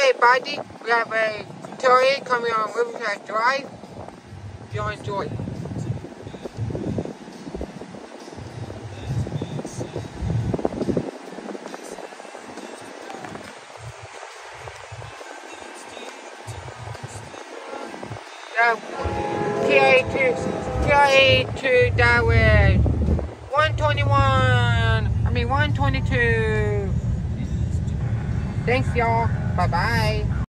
Hey buddy, we have a TRE coming on Riverside Drive. You'll enjoy. TRE2 that was 122. Thanks y'all. Bye bye.